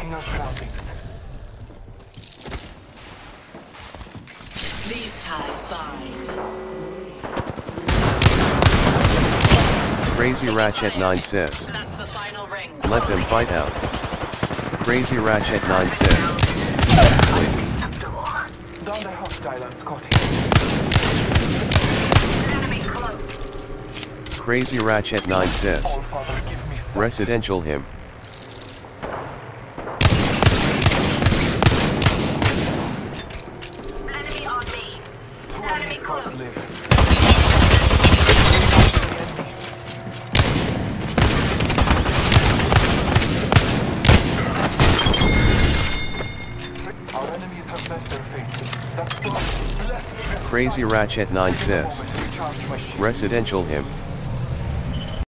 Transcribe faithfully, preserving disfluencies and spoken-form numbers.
Scanning our surroundings. These ties bind. Crazy Ratchet nine says. That's the final ring. Let them fight out. Crazy Ratchet nine says. Down the hostile on Scotty. Enemy close. Crazy Ratchet nine says. All Father, give me sight. Residential him. Enemy on me. Two Enemy enemy squads close. live. Our enemies have met their fate. That's the bless me. Crazy Ratchet nine says. Moment to recharge my shield. Residential him.